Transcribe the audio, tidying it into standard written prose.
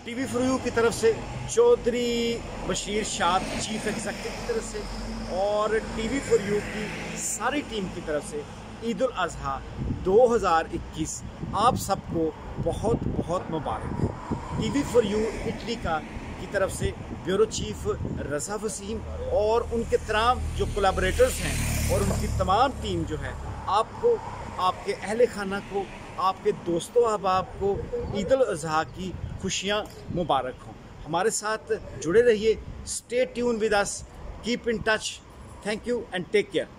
TV for you की तरफ से, चौधरी बशीर शाद चीफ एग्जेक्टिव की तरफ से और टीवी फॉर यू की सारी टीम की तरफ से ईद उल अज़हा 2021 आप सबको बहुत बहुत मुबारक। टीवी फॉर यू इटली की तरफ से ब्यूरो चीफ रज़ा वसीम और उनके तमाम जो कोलैबोरेटर्स हैं और उनकी तमाम टीम जो है, आपको, आपके अहले खाना को, आपके दोस्तों अहबाब को ईद उल अज़हा की खुशियाँ मुबारक हों। हमारे साथ जुड़े रहिए। Stay tune with us, keep in touch. Thank you and take care.